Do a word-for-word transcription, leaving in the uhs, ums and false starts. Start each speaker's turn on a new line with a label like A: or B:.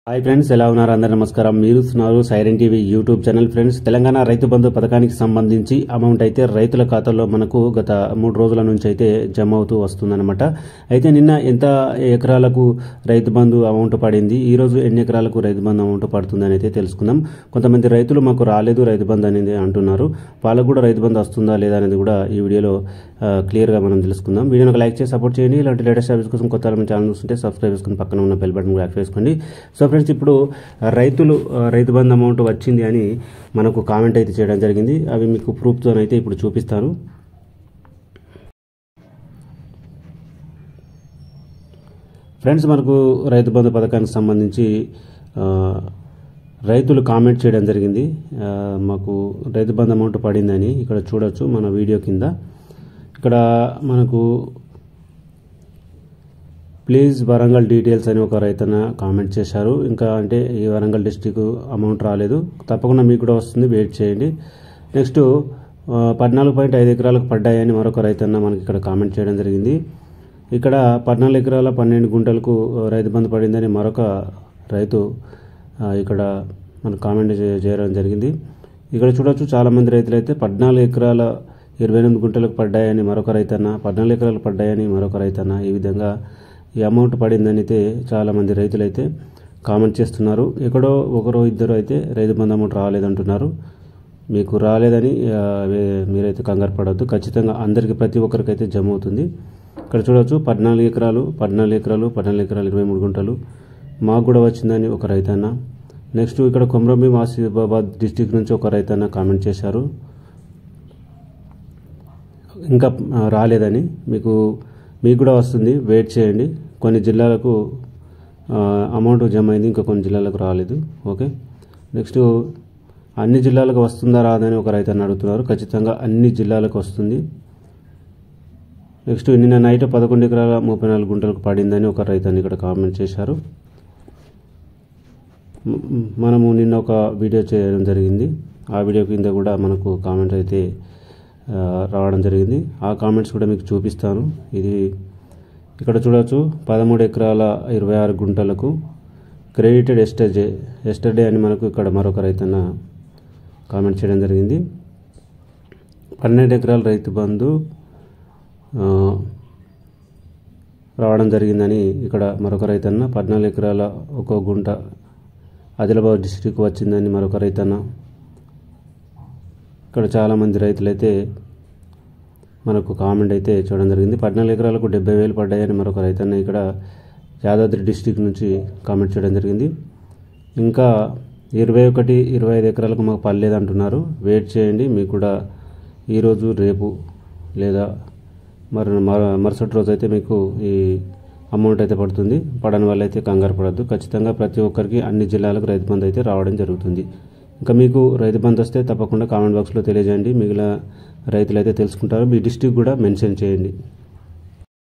A: Hi friends, ఎలా ఉన్నారు? అందరూ నమస్కారం. మీరు చూస్తున్నారు siren TV YouTube channel. Friends, Telangana Rythu Bandhu పథకానికి సంబంధించి అమౌంట్ అయితే రైతుల ఖాతాలో మనకు గత మూడు రోజుల నుంచి అయితే జమ అవుతూ వస్తుందన్నమాట. అయితే నిన్న ఎంత ఎకరాలకు రైతు బంధు అమౌంట్ పడింది, ఈ రోజు ఎన్ని ఎకరాలకు రైతు బంధు అమౌంట్ పడుతుందని అయితే తెలుసుకుందాం. కొంతమంది రైతులు మాకు రాలేదు రైతు బంధు అనేది అంటున్నారు. వాళ్ళకు కూడా రైతు బంధు వస్తుందా లేదా అనేది కూడా ఈ వీడియోలో క్లియర్గా మనం తెలుసుకుందాం. వీడియోని ఒక లైక్ చేసి సపోర్ట్ చేయండి. ఇలాంటి లేటెస్ట్ సర్వీస్ కోసం కొత్త మన ఛానల్ చూస్తుంటే సబ్స్క్రైబ్ చేసుకుని పక్కన ఉన్న బెల్ బటన్ కూడా యాక్టివ్ చేసుకోండి. సో ఫ్రెండ్స్, ఇప్పుడు రైతులు రైతు బంధు అమౌంట్ వచ్చింది అని మనకు కామెంట్ అయితే చేయడం జరిగింది. అవి మీకు ప్రూఫ్తో అయితే ఇప్పుడు చూపిస్తాను. ఫ్రెండ్స్, మనకు రైతు బంధు పథకానికి సంబంధించి రైతులు కామెంట్ చేయడం జరిగింది. మాకు రైతు బంధు అమౌంట్ పడిందని ఇక్కడ చూడొచ్చు మన వీడియో కింద. ఇక్కడ మనకు ప్లీజ్ వరంగల్ డీటెయిల్స్ అని ఒక రైతన్న కామెంట్ చేశారు. ఇంకా అంటే ఈ వరంగల్ డిస్టిక్ అమౌంట్ రాలేదు, తప్పకుండా మీకు కూడా వస్తుంది, వెయిట్ చేయండి. నెక్స్ట్ పద్నాలుగు పాయింట్ ఐదు ఎకరాలకు పడ్డాయని మరొక రైతన్న మనకి ఇక్కడ కామెంట్ చేయడం జరిగింది. ఇక్కడ పద్నాలుగు ఎకరాల పన్నెండు గుంటలకు రైతు బంధు పడిందని మరొక రైతు ఇక్కడ మనకు కామెంట్ చేయడం జరిగింది. ఇక్కడ చూడొచ్చు చాలామంది రైతులు అయితే పద్నాలుగు ఎకరాల ఇరవై ఎనిమిది గుంటలకు పడ్డాయని మరొక రైతన్న, పద్నాలుగు ఎకరాలు పడ్డాయని మరొక రైతన్న, ఈ విధంగా ఈ అమౌంట్ పడిందని అయితే చాలామంది రైతులు అయితే కామెంట్ చేస్తున్నారు. ఎక్కడో ఒకరో ఇద్దరు అయితే రైతు బంధు అమౌంట్ రాలేదంటున్నారు. మీకు రాలేదని మీరైతే కంగారు పడవద్దు, ఖచ్చితంగా అందరికీ ప్రతి ఒక్కరికైతే జమ అవుతుంది. ఇక్కడ చూడవచ్చు పద్నాలుగు ఎకరాలు పద్నాలుగు ఎకరాలు పద్నాలుగు ఎకరాలు ఇరవై మూడు గుంటలు మాకు కూడా వచ్చిందని ఒక రైతన్న. నెక్స్ట్ ఇక్కడ కొమరంభీం ఆసిఫాబాద్ డిస్టిక్ నుంచి ఒక రైతన్న కామెంట్ చేశారు, ఇంకా రాలేదని. మీకు మీకు కూడా వస్తుంది, వెయిట్ చేయండి. కొన్ని జిల్లాలకు అమౌంట్ జమ అయింది, ఇంకా కొన్ని జిల్లాలకు రాలేదు. ఓకే, నెక్స్ట్ అన్ని జిల్లాలకు వస్తుందా రాదని ఒక రైతన్న అడుగుతున్నారు. ఖచ్చితంగా అన్ని జిల్లాలకు వస్తుంది. నెక్స్ట్ నిన్న నైట్ పదకొండు ఎకరాల ముప్పై నాలుగు గుంటలకు పడిందని ఒక రైతన్న ఇక్కడ కామెంట్ చేశారు. మనము నిన్న ఒక వీడియో చేయడం జరిగింది, ఆ వీడియో కింద కూడా మనకు కామెంట్ అయితే రావడం జరిగింది. ఆ కామెంట్స్ కూడా మీకు చూపిస్తాను. ఇది ఇక్కడ చూడవచ్చు పదమూడు ఎకరాల ఇరవై ఆరు గుంటలకు క్రెడిటెడ్ ఎస్టర్డే ఎస్టర్డే అని మనకు ఇక్కడ మరొక రైతన్న కామెంట్ చేయడం జరిగింది. పన్నెండు ఎకరాల రైతు బంధు రావడం జరిగిందని ఇక్కడ మరొక రైతన్న, పద్నాలుగు ఎకరాల ఒక గుంట ఆదిలాబాద్ డిస్టిక్ వచ్చిందని మరొక రైతన్న. ఇక్కడ చాలామంది రైతులైతే మనకు కామెంట్ అయితే చేయడం జరిగింది. పద్నాలుగు ఎకరాలకు డెబ్బై వేలు పడ్డాయని మరొక రైతన్న ఇక్కడ యాదాద్రి డిస్టిక్ నుంచి కామెంట్ చేయడం జరిగింది. ఇంకా ఇరవై ఒకటి ఇరవై ఐదు ఎకరాలకు మాకు పడలేదు అంటున్నారు. వెయిట్ చేయండి, మీకు కూడా ఈరోజు రేపు లేదా మరి మరుసటి రోజు అయితే మీకు ఈ అమౌంట్ అయితే పడుతుంది. పడని వాళ్ళు అయితే కంగారు పడద్దు, ఖచ్చితంగా ప్రతి ఒక్కరికి అన్ని జిల్లాలకు రైతు బంధు అయితే రావడం జరుగుతుంది. ఇంకా మీకు రైతు బంధు వస్తే తప్పకుండా కామెంట్ బాక్స్లో తెలియజేయండి. మిగిలిన రైతులు అయితే తెలుసుకుంటారు. మీ డిస్ట్రిక్ట్ కూడా మెన్షన్ చేయండి.